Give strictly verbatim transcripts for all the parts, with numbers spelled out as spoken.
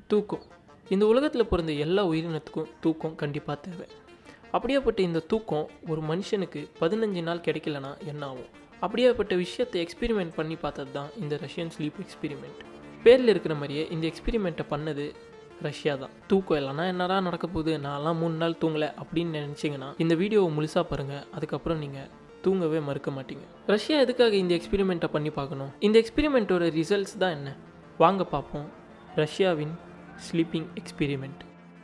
தூக்கம். இந்த உலகத்தில் பிறந்த எல்லா உயிரினத்துக்கும் தூக்கம் கண்டிப்பாக தேவை. அப்படியேப்பட்ட இந்த தூக்கம் ஒரு மனுஷனுக்கு பதினஞ்சு நாள் கிடைக்கலனா என்ன ஆகும்? அப்படியேப்பட்ட விஷயத்தை எக்ஸ்பெரிமெண்ட் பண்ணி பார்த்தது தான் இந்த ரஷ்யன் ஸ்லீப் எக்ஸ்பெரிமெண்ட். பேரில் இருக்கிற மாதிரியே இந்த எக்ஸ்பெரிமெண்ட்டை பண்ணது ரஷ்யா தான். தூக்கம் இல்லைனா என்னடா நடக்க போகுது, நான்லாம் மூணு நாள் தூங்கலை அப்படின்னு நினச்சிங்கன்னா இந்த வீடியோவை முழுசாக பாருங்கள். அதுக்கப்புறம் நீங்கள் தூங்கவே மறுக்க மாட்டீங்க. ரஷ்யா எதுக்காக இந்த எக்ஸ்பெரிமெண்ட்டை பண்ணி பார்க்கணும்? இந்த எக்ஸ்பெரிமெண்ட்டோட ரிசல்ட்ஸ் தான் என்ன? வாங்க பார்ப்போம். ரஷ்யாவின் ஸ்லீப்பிங் எக்ஸ்பெரிமெண்ட்.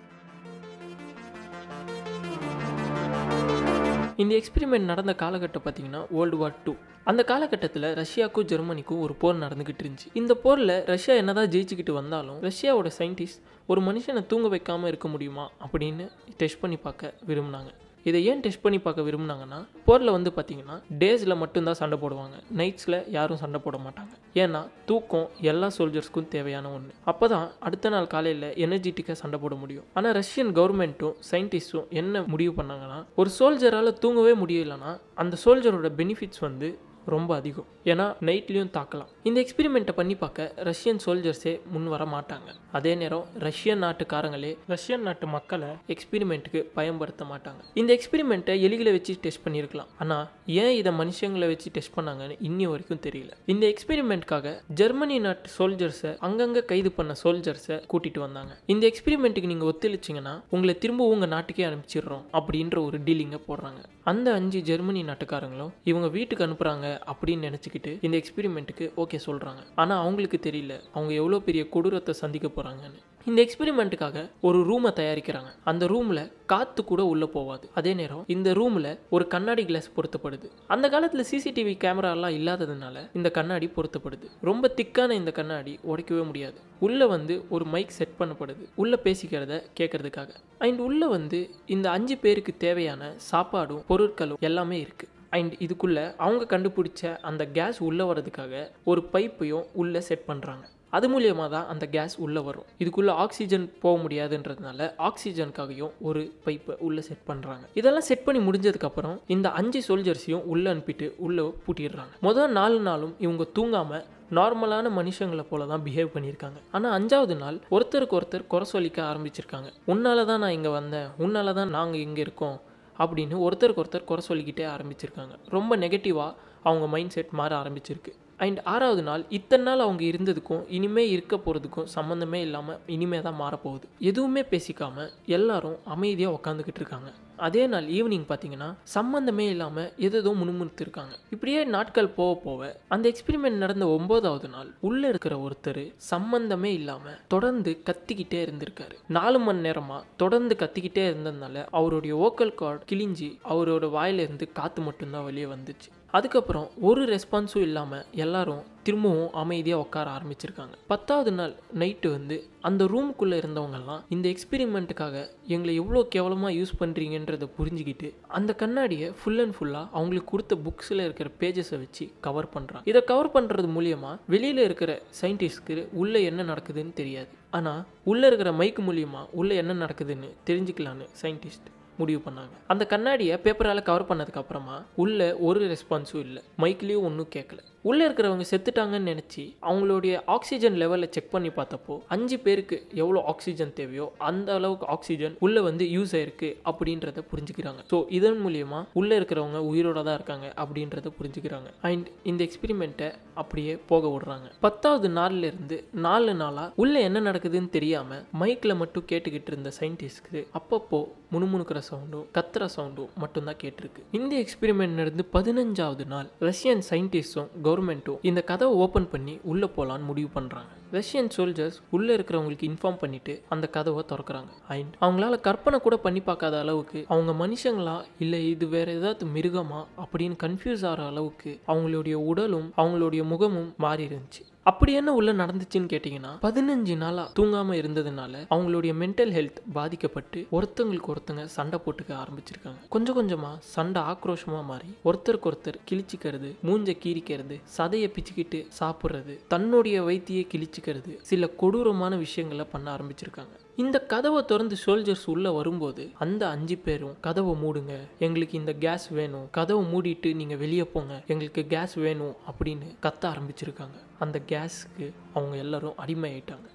இந்த எக்ஸ்பெரிமெண்ட் நடந்த காலகட்டம் பார்த்தீங்கன்னா வேர்ல்டு வார் டூ. அந்த காலகட்டத்தில் ரஷ்யாவுக்கும் ஜெர்மனிக்கும் ஒரு போர் நடந்துக்கிட்டு இருந்துச்சு. இந்த போரில் ரஷ்யா என்னதான் ஜெயிச்சுக்கிட்டு வந்தாலும் ரஷ்யாவோட சயின்டிஸ்ட் ஒரு மனுஷனை தூங்க வைக்காமல் இருக்க முடியுமா அப்படின்னு டெஸ்ட் பண்ணி பார்க்க விரும்பினாங்க. இதை ஏன் டெஸ்ட் பண்ணி பார்க்க விரும்பினாங்கன்னா, போரில் வந்து பார்த்தீங்கன்னா டேஸில் மட்டும்தான் சண்டை போடுவாங்க, நைட்ஸில் யாரும் சண்டை போட மாட்டாங்க. ஏன்னா தூக்கம் எல்லா சோல்ஜர்ஸ்க்கும் தேவையான ஒன்று. அப்போ தான் அடுத்த நாள் காலையில் எனர்ஜெட்டிக்காக சண்டை போட முடியும். ஆனால் ரஷ்யன் கவர்மெண்ட்டும் சயின்டிஸ்ட்டும் என்ன முடிவு பண்ணாங்கன்னா, ஒரு சோல்ஜரால் தூங்கவே முடியலைன்னா அந்த சோல்ஜரோட பெனிஃபிட்ஸ் வந்து ரொம்ப அதிகம். ஏன்னா நைட்லேயும் தாக்கலாம். இந்த எக்ஸ்பெரிமெண்ட்டை பண்ணி பார்க்க ரஷ்யன் சோல்ஜர்ஸே முன் வர மாட்டாங்க. அதே நேரம் ரஷ்யன் நாட்டுக்காரங்களே ரஷ்யன் நாட்டு மக்களை எக்ஸ்பெரிமெண்ட்டுக்கு பயன்படுத்த மாட்டாங்க. இந்த எக்ஸ்பெரிமெண்ட்டை எலிகளை வச்சு டெஸ்ட் பண்ணியிருக்கலாம். ஆனால் ஏன் இதை மனுஷங்களை வச்சு டெஸ்ட் பண்ணாங்கன்னு இன்னி வரைக்கும் தெரியல. இந்த எக்ஸ்பெரிமெண்ட்காக ஜெர்மனி நாட்டு சோல்ஜர்ஸை அங்கங்கே கைது பண்ண சோல்ஜர்ஸை கூட்டிட்டு வந்தாங்க. இந்த எக்ஸ்பெரிமெண்ட்டுக்கு நீங்கள் ஒத்துழைச்சிங்கன்னா உங்களை திரும்ப உங்கள் நாட்டுக்கே அனுப்பிச்சிடுறோம் அப்படின்ற ஒரு டீலிங்கை போடுறாங்க. அந்த அஞ்சு ஜெர்மனி நாட்டுக்காரங்களும் இவங்க வீட்டுக்கு அனுப்புகிறாங்க அப்படின்னு நினச்சிக்கிட்டு இந்த எக்ஸ்பெரிமெண்ட்டுக்கு ஓகே சொல்கிறாங்க. ஆனால் அவங்களுக்கு தெரியல அவங்க எவ்வளோ பெரிய கொடூரத்தை சந்திக்க போகிறாங்கன்னு. இந்த எக்ஸ்பெரிமெண்ட்டுக்காக ஒரு ரூமை தயாரிக்கிறாங்க. அந்த ரூமில் காற்று கூட உள்ளே போகாது. அதே நேரம் இந்த ரூமில் ஒரு கண்ணாடி கிளாஸ் பொருத்தப்படுது. அந்த காலத்தில் சிசிடிவி கேமராலாம் இல்லாததுனால இந்த கண்ணாடி பொருத்தப்படுது. ரொம்ப திக்கான இந்த கண்ணாடி உடைக்கவே முடியாது. உள்ளே வந்து ஒரு மைக் செட் பண்ணப்படுது, உள்ளே பேசிக்கிறத கேட்கறதுக்காக. அண்ட் உள்ளே வந்து இந்த அஞ்சு பேருக்கு தேவையான சாப்பாடும் பொருட்களும் எல்லாமே இருக்குது. அண்ட் இதுக்குள்ளே அவங்க கண்டுபிடிச்ச அந்த கேஸ் உள்ளே வர்றதுக்காக ஒரு பைப்பையும் உள்ளே செட் பண்ணுறாங்க. அது மூலியமாக தான் அந்த கேஸ் உள்ளே வரும். இதுக்குள்ளே ஆக்சிஜன் போக முடியாதுன்றதுனால ஆக்சிஜனுக்காகவும் ஒரு பைப்பை உள்ளே செட் பண்ணுறாங்க. இதெல்லாம் செட் பண்ணி முடிஞ்சதுக்கப்புறம் இந்த அஞ்சு சோல்ஜர்ஸையும் உள்ளே அனுப்பிட்டு உள்ளே பூட்டிடுறாங்க. முதல் நாலு நாளும் இவங்க தூங்காமல் நார்மலான மனுஷங்களை போல தான் பிஹேவ் பண்ணியிருக்காங்க. ஆனால் அஞ்சாவது நாள் ஒருத்தருக்கு ஒருத்தர் குறை சொல்லிக்க ஆரம்பிச்சிருக்காங்க. உன்னால தான் நான் இங்கே வந்தேன், உன்னால தான் நாங்கள் இங்கே இருக்கோம் அப்படின்னு ஒருத்தருக்கு ஒருத்தர் குறை சொல்லிக்கிட்டே ஆரம்பிச்சிருக்காங்க. ரொம்ப நெகட்டிவாக அவங்க மைண்ட் செட் மாற ஆரம்பிச்சிருக்கு. அண்ட் ஆறாவது நாள் இத்தனை நாள் அவங்க இருந்ததுக்கும் இனிமேல் இருக்க போகிறதுக்கும் சம்மந்தமே இல்லாமல் இனிமே தான் மாறப்போகுது. எதுவுமே பேசிக்காமல் எல்லாரும் அமைதியாக உட்காந்துக்கிட்டு இருக்காங்க. அதே நாள் ஈவினிங் பார்த்தீங்கன்னா சம்மந்தமே இல்லாமல் எதோ முணுமுணுத்து இருக்காங்க. இப்படியே நாட்கள் போக போக அந்த எக்ஸ்பெரிமெண்ட் நடந்த ஒன்பதாவது நாள் உள்ளே இருக்கிற ஒருத்தர் சம்மந்தமே இல்லாமல் தொடர்ந்து கத்திக்கிட்டே இருந்திருக்காரு. நாலு மணி நேரமாக தொடர்ந்து கத்திக்கிட்டே இருந்ததுனால அவருடைய வோக்கல் கார்டு கிழிஞ்சி அவரோட வாயிலிருந்து காற்று மட்டும்தான் வெளியே வந்துச்சு. அதுக்கப்புறம் ஒரு ரெஸ்பான்ஸும் இல்லாமல் எல்லாரும் திரும்பவும் அமைதியாக உட்கார ஆரம்பிச்சிருக்காங்க. பத்தாவது நாள் நைட்டு வந்து அந்த ரூமுக்குள்ளே இருந்தவங்கெல்லாம் இந்த எக்ஸ்பெரிமெண்ட்டுக்காக எங்களை எவ்வளோ கேவலமாக யூஸ் பண்ணுறீங்கன்றதை புரிஞ்சுக்கிட்டு அந்த கண்ணாடியை ஃபுல் அண்ட் ஃபுல்லாக அவங்களுக்கு கொடுத்த புக்ஸில் இருக்கிற பேஜஸை வச்சு கவர் பண்ணுறாங்க. இதை கவர் பண்ணுறது மூலியமாக வெளியில் இருக்கிற சயின்டிஸ்ட்க்கு உள்ளே என்ன நடக்குதுன்னு தெரியாது. ஆனால் உள்ளே இருக்கிற மைக்கு மூலியமாக உள்ளே என்ன நடக்குதுன்னு தெரிஞ்சுக்கலான்னு சயின்டிஸ்ட் முடிவு பண்ணாங்க. அந்த கண்ணாடியை பேப்பரால் கவர் பண்ணதுக்கு அப்புறமா உள்ள ஒரு ரெஸ்பான்ஸும் இல்லை, மைக்லேயும் ஒன்றும் கேட்கல. உள்ளே இருக்கிறவங்க செத்துட்டாங்கன்னு நினச்சி அவங்களுடைய ஆக்சிஜன் லெவலில் செக் பண்ணி பார்த்தப்போ அஞ்சு பேருக்கு எவ்வளோ ஆக்சிஜன் தேவையோ அந்த அளவுக்கு ஆக்சிஜன் உள்ளே வந்து யூஸ் ஆயிருக்கு அப்படின்றத புரிஞ்சுக்கிறாங்க. ஸோ இதன் மூலியமா உள்ளே இருக்கிறவங்க உயிரோட தான் இருக்காங்க அப்படின்றத புரிஞ்சுக்கிறாங்க. அண்ட் இந்த எக்ஸ்பெரிமெண்ட்டை அப்படியே போக விடுறாங்க. பத்தாவது நாள்ல இருந்து நாலு நாளாக உள்ளே என்ன நடக்குதுன்னு தெரியாமல் மைக்கில் மட்டும் கேட்டுக்கிட்டு இருந்த சயின்டிஸ்ட்க்கு அப்பப்போ முணுமுணுக்கிற சவுண்டும் கத்துற சவுண்டும் மட்டும்தான் கேட்டிருக்கு. இந்த எக்ஸ்பெரிமெண்ட் நடந்து பதினஞ்சாவது நாள் ரஷ்யன் சயின்டிஸ்டும் கவர்மெண்ட்டும் இந்த கதவை ஓப்பன் பண்ணி உள்ளே போகலான்னு முடிவு பண்ணுறாங்க. ரஷ்யன் சோல்ஜர்ஸ் உள்ளே இருக்கிறவங்களுக்கு இன்ஃபார்ம் பண்ணிட்டு அந்த கதவை திறக்கிறாங்க. அண்ட் அவங்களால கற்பனை கூட பண்ணி பார்க்காத அளவுக்கு அவங்க மனுஷங்களா இல்லை இது வேற ஏதாவது மிருகமா அப்படின்னு கன்ஃபியூஸ் ஆகிற அளவுக்கு அவங்களுடைய உடலும் அவங்களுடைய முகமும் மாறி இருந்துச்சு. அப்படி என்ன உள்ள நடந்துச்சுன்னு கேட்டிங்கன்னா, பதினஞ்சு நாளாக தூங்காமல் இருந்ததுனால அவங்களுடைய மென்டல் ஹெல்த் பாதிக்கப்பட்டு ஒருத்தங்களுக்கு ஒருத்தங்க சண்டை போட்டுக்க ஆரம்பிச்சிருக்காங்க. கொஞ்சம் கொஞ்சமாக சண்டை ஆக்ரோஷமாக மாறி ஒருத்தருக்கு ஒருத்தர் கிழிச்சிக்கிறது, மூஞ்சை கீரிக்கிறது, சதையை பிச்சுக்கிட்டு சாப்பிட்றது, தன்னுடைய வைத்தியை கிழிச்சிக்கிறது, சில கொடூரமான விஷயங்களை பண்ண ஆரம்பிச்சிருக்காங்க. இந்த கதவை திறந்து சோல்ஜர்ஸ் உள்ள வரும்போது அந்த அஞ்சு பேரும் கதவை மூடுங்க, எங்களுக்கு இந்த கேஸ் வேணும், கதவை மூடிட்டு நீங்கள் வெளியே போங்க, எங்களுக்கு கேஸ் வேணும் அப்படின்னு கத்த ஆரம்பிச்சிருக்காங்க. அந்த கேஸுக்கு அவங்க எல்லாரும் அடிமை ஆயிட்டாங்க.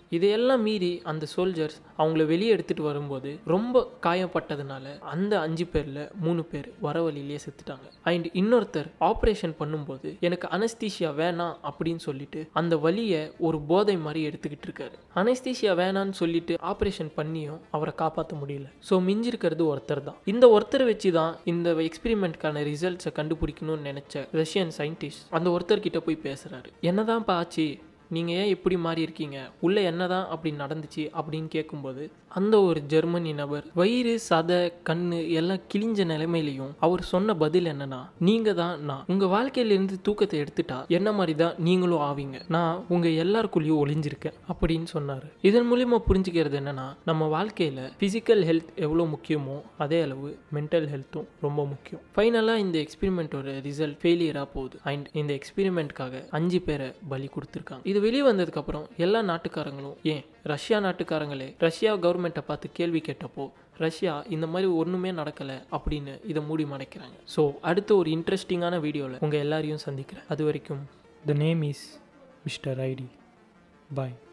இதையெல்லாம் மீறி அந்த சோல்ஜர்ஸ் அவங்கள வெளியே எடுத்துட்டு வரும்போது ரொம்ப காயப்பட்டதுனால அந்த அஞ்சு பேர்ல மூணு பேர் வர வழியிலேயே செத்துட்டாங்க. அண்ட் இன்னொருத்தர் ஆப்ரேஷன் பண்ணும்போது எனக்கு அனஸ்தீஷியா வேணாம் அப்படின்னு சொல்லிட்டு அந்த வலியை ஒரு போதை மாதிரி எடுத்துக்கிட்டு இருக்காரு. அனஸ்தீஷியா வேணான்னு சொல்லிட்டு ஆப்ரேஷன் பண்ணியும் அவரை காப்பாற்ற முடியல. ஸோ மிஞ்சிருக்கிறது ஒருத்தர் தான். இந்த ஒருத்தர் வச்சு தான் இந்த எக்ஸ்பெரிமெண்ட்கான ரிசல்ட்ஸை கண்டுபிடிக்கணும்னு நினைச்ச ரஷ்யன் சயின்டிஸ்ட் அந்த ஒருத்தர் கிட்ட போய் பேசுறாரு. என்னதான் ஆச்சு, நீங்கள் ஏன் எப்படி மாறி இருக்கீங்க, உள்ளே என்னதான் அப்படி நடந்துச்சு அப்படின்னு கேட்கும்போது அந்த ஒரு ஜெர்மனி நபர் வயிறு சதை கண்ணு எல்லாம் கிழிஞ்ச நிலைமையிலையும் அவர் சொன்ன பதில் என்னன்னா, நீங்க தான் நான், உங்க வாழ்க்கையிலிருந்து தூக்கத்தை எடுத்துட்டா என்ன மாதிரி தான் நீங்களும் ஆவீங்க, நான் உங்க எல்லாருக்குள்ளேயும் ஒளிஞ்சிருக்கேன் அப்படின்னு சொன்னாரு. இதன் மூலியமா புரிஞ்சுக்கிறது என்னன்னா, நம்ம வாழ்க்கையில பிசிக்கல் ஹெல்த் எவ்வளோ முக்கியமோ அதே அளவு மென்டல் ஹெல்த்தும் ரொம்ப முக்கியம். ஃபைனலாக இந்த எக்ஸ்பெரிமெண்ட்டோட ரிசல்ட் ஃபெயிலியரா போகுது. அண்ட் இந்த எக்ஸ்பெரிமெண்ட்காக அஞ்சு பேரை பலி கொடுத்துருக்காங்க. இது வெளியே வந்ததுக்கு அப்புறம் எல்லா நாட்டுக்காரங்களும், ஏன் ரஷ்யா நாட்டுக்காரங்களே ரஷ்யா கவர்மெண்ட்டை பார்த்து கேள்வி கேட்டப்போ ரஷ்யா இந்த மாதிரி ஒன்றுமே நடக்கலை அப்படின்னு இதை மூடி மறைக்கிறாங்க. ஸோ அடுத்த ஒரு இன்ட்ரெஸ்டிங்கான வீடியோவில் உங்கள் எல்லாரையும் சந்திக்கிறேன். அது வரைக்கும் the name is mister ID. Bye.